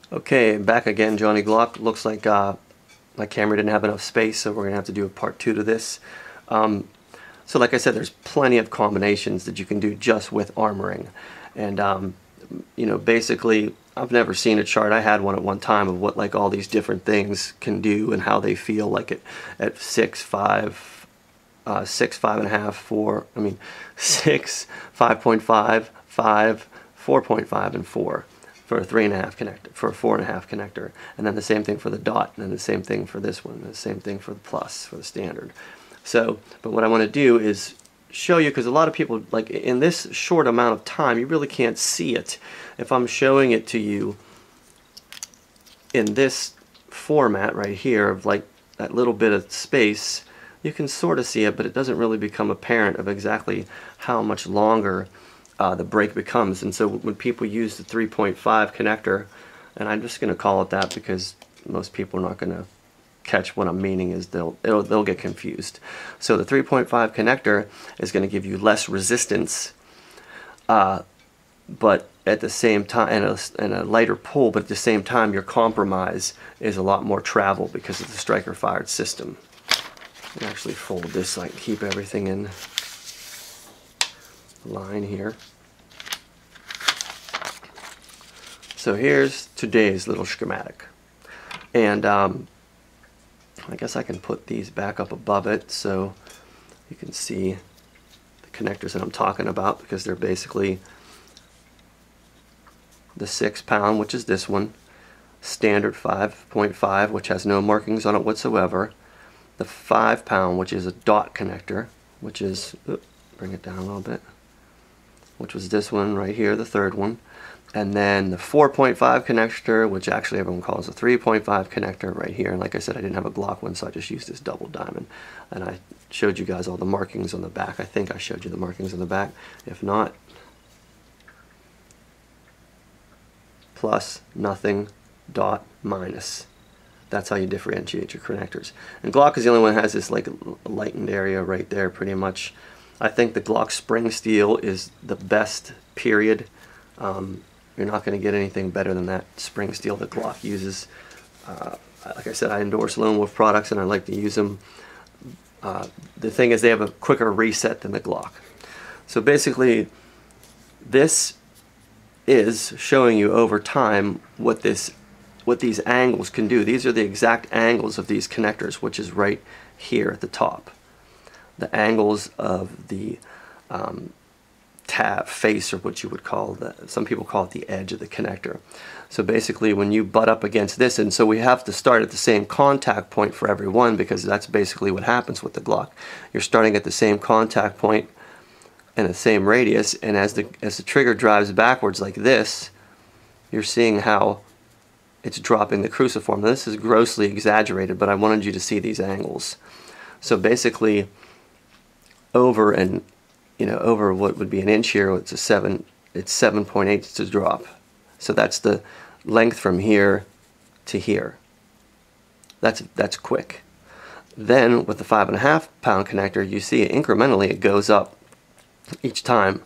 Okay, back again, Johnny Glock. Looks like my camera didn't have enough space, so we're going to have to do a part 2 to this. So like I said, there's plenty of combinations that you can do just with armoring. And, you know, basically, I've never seen a chart. I had one at one time of what like all these different things can do and how they feel like at 6, 5, 6, 5.5, 4, I mean 6, 5.5, 5, 4.5, and 4 for a 3.5 connector, for a 4.5 connector, and then the same thing for the dot, and then the same thing for this one, and the same thing for the plus, for the standard. So, but what I want to do is show you, because a lot of people, like in this short amount of time, you really can't see it. If I'm showing it to you in this format right here, of like that little bit of space, you can sort of see it, but it doesn't really become apparent of exactly how much longer the break becomes. And so when people use the 3.5 connector, and I'm just going to call it that because most people are not going to catch what I'm meaning, is they'll get confused. So the 3.5 connector is going to give you less resistance, but at the same time, and a lighter pull, but at the same time your compromise is a lot more travel because of the striker fired system. I'll actually fold this so I can keep everything in line here. So here's today's little schematic, and I guess I can put these back up above it so you can see the connectors that I'm talking about, because they're basically the 6 pound, which is this one, standard 5.5, which has no markings on it whatsoever, the 5 pound, which is a dot connector, which is, bring it down a little bit, which was this one right here, the third one, and then the 4.5 connector, which actually everyone calls a 3.5 connector right here. And like I said, I didn't have a Glock one, so I just used this double diamond, and I showed you guys all the markings on the back. I think I showed you the markings on the back. If not, plus, nothing, dot, minus. That's how you differentiate your connectors. And Glock is the only one that has this like lightened area right there pretty much. I think the Glock spring steel is the best, period. You're not going to get anything better than that spring steel that Glock uses. Like I said, I endorse Lone Wolf products and I like to use them. The thing is, they have a quicker reset than the Glock. So basically, this is showing you over time what these angles can do. These are the exact angles of these connectors, which is right here at the top. The angles of the tab face, or what you would call some people call it the edge of the connector. So basically, when you butt up against this, and so we have to start at the same contact point for every one, because that's basically what happens with the Glock. You're starting at the same contact point and the same radius, and as the trigger drives backwards like this, you're seeing how it's dropping the cruciform. Now, this is grossly exaggerated, but I wanted you to see these angles. So basically, over what would be an inch here, it's 7.8 to drop. So that's the length from here to here. That's quick. Then with the 5.5 pound connector, you see incrementally it goes up each time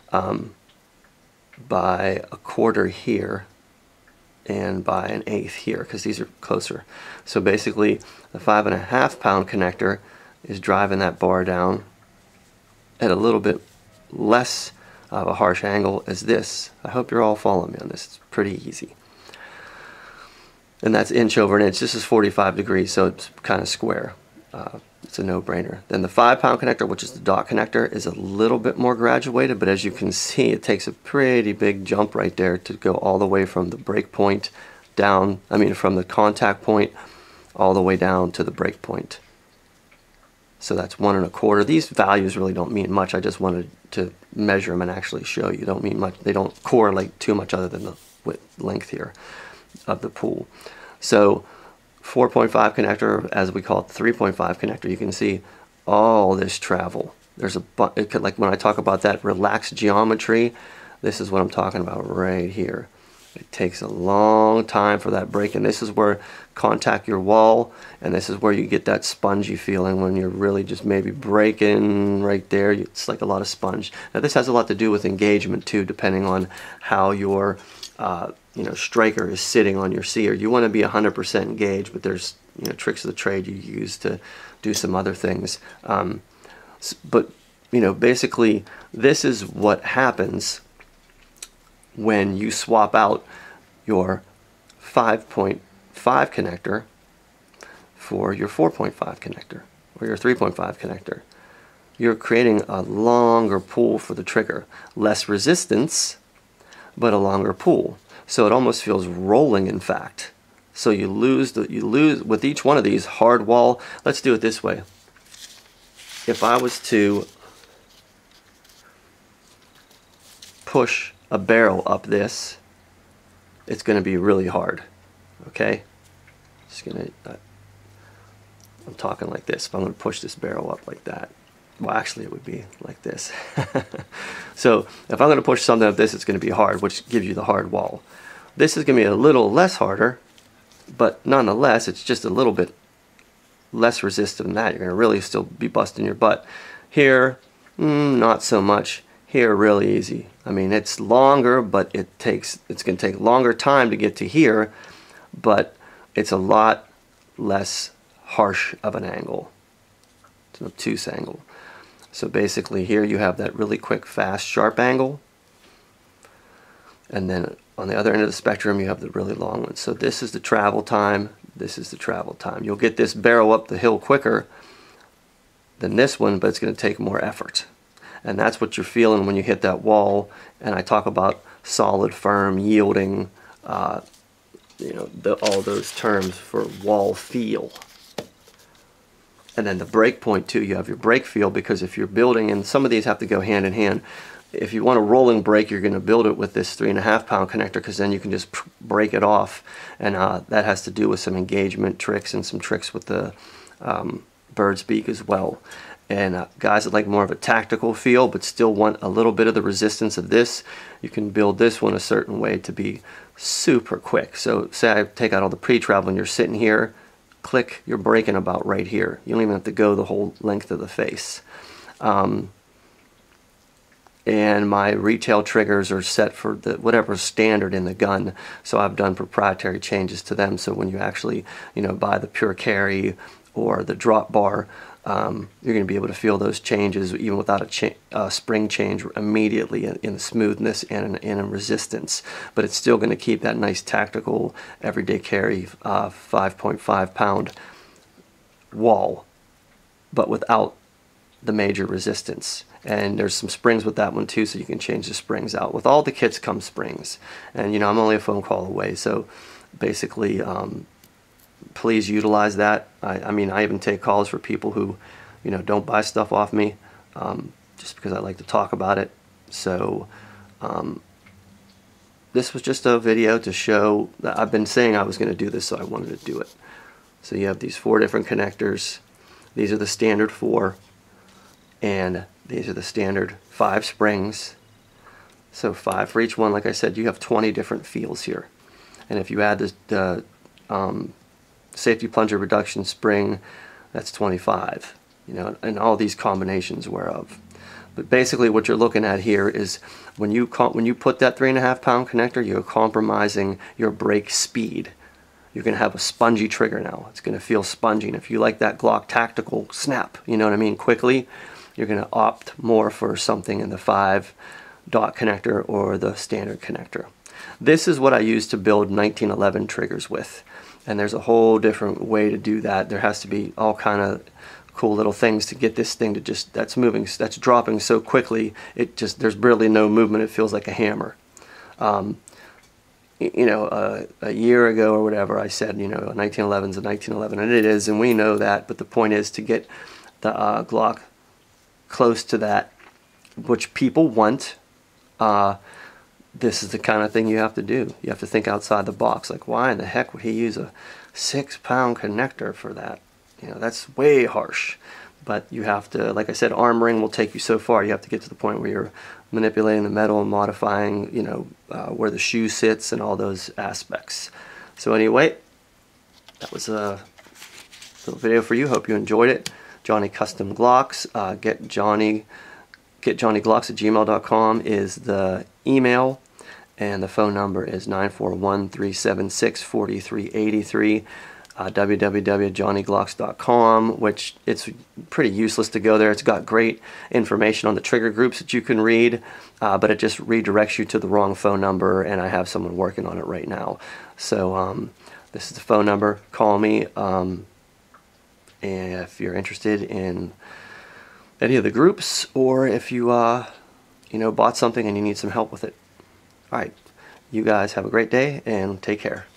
by a quarter here and by an eighth here, because these are closer. So basically, the 5.5 pound connector is driving that bar down at a little bit less of a harsh angle as this. I hope you're all following me on this. It's pretty easy. And that's inch over an inch. This is 45 degrees, so it's kind of square. It's a no-brainer. Then the 5 pound connector, which is the dot connector, is a little bit more graduated, but as you can see, it takes a pretty big jump right there to go all the way from the break point down, from the contact point all the way down to the break point. So that's 1 1/4. These values really don't mean much. I just wanted to measure them and actually show you. Don't mean much. They don't correlate too much other than the length here of the pool. So 4.5 connector, as we call it, 3.5 connector, you can see all this travel. There's like when I talk about that relaxed geometry, this is what I'm talking about right here. It takes a long time for that break, and this is where contact your wall, and this is where you get that spongy feeling when you're really just maybe breaking right there. It's like a lot of sponge. Now this has a lot to do with engagement too, depending on how your you know, striker is sitting on your sear. You want to be 100% engaged, but there's, you know, tricks of the trade you use to do some other things. But you know, basically this is what happens when you swap out your 5.5 connector for your 4.5 connector or your 3.5 connector. You're creating a longer pull for the trigger, less resistance, but a longer pull. So it almost feels rolling, in fact. So you lose with each one of these hard wall. Let's do it this way. If I was to push a barrel up this, it's going to be really hard. Okay, just gonna. I'm talking like this. If I'm going to push this barrel up like that, well, actually, it would be like this. So if I'm going to push something up this, it's going to be hard, which gives you the hard wall. This is going to be a little less harder, but nonetheless, it's just a little bit less resistive than that. You're going to really still be busting your butt. Here, not so much. Here, really easy. I mean, it's longer, but it's going to take longer time to get to here, but it's a lot less harsh of an angle. It's an obtuse angle. So basically here you have that really quick, fast, sharp angle, and then on the other end of the spectrum you have the really long one. So this is the travel time, this is the travel time. You'll get this barrel up the hill quicker than this one, but it's going to take more effort. And that's what you're feeling when you hit that wall. And I talk about solid, firm, yielding, you know, all those terms for wall feel. And then the break point too, you have your break feel, because if you're building, and some of these have to go hand in hand. If you want a rolling break, you're going to build it with this 3.5 pound connector, because then you can just break it off. And that has to do with some engagement tricks and some tricks with the bird's beak as well. And guys that like more of a tactical feel but still want a little bit of the resistance of this, you can build this one a certain way to be super quick. So say I take out all the pre-travel and you're sitting here, click, you're breaking about right here. You don't even have to go the whole length of the face. And my retail triggers are set for the whatever standard in the gun, so I've done proprietary changes to them. So when you actually, you know, buy the pure carry or the drop bar, you're going to be able to feel those changes even without a spring change immediately in the smoothness and in resistance. But it's still going to keep that nice tactical everyday carry 5.5 pound wall, but without the major resistance. And there's some springs with that one too, so you can change the springs out. With all the kits come springs, and you know, I'm only a phone call away, so basically please utilize that. I mean, I even take calls for people who, you know, don't buy stuff off me, just because I like to talk about it. So this was just a video to show that I've been saying I was going to do this, so I wanted to do it. So you have these 4 different connectors. These are the standard 4, and these are the standard 5 springs. So 5 for each one. Like I said, you have 20 different feels here. And if you add the safety plunger reduction spring, that's 25. You know, and all these combinations whereof. But basically what you're looking at here is when you put that 3.5 pound connector, you're compromising your break speed. You're going to have a spongy trigger now. It's going to feel spongy. And if you like that Glock tactical snap, you know what I mean, quickly, you're going to opt more for something in the 5 dot connector or the standard connector. This is what I use to build 1911 triggers with. And there's a whole different way to do that. There has to be all kind of cool little things to get this thing to just, that's dropping so quickly, it just, there's barely no movement. It feels like a hammer. You know, a year ago or whatever, I said, you know, a 1911 is a 1911, and it is, and we know that. But the point is to get the Glock close to that, which people want. This is the kind of thing you have to do. You have to think outside the box. Like, why in the heck would he use a 6 pound connector for that? You know, that's way harsh. But you have to, like I said, armoring will take you so far. You have to get to the point where you're manipulating the metal and modifying, you know, where the shoe sits and all those aspects. So anyway, that was a little video for you. Hope you enjoyed it. Johnny Custom Glocks. Get Johnny Glocks at gmail.com is the email, and the phone number is 941-376-4383. www.johnnyglocks.com, which it's pretty useless to go there. It's got great information on the trigger groups that you can read, but it just redirects you to the wrong phone number, and I have someone working on it right now. So this is the phone number. Call me if you're interested in any of the groups, or if you bought something and you need some help with it. All right, you guys have a great day and take care.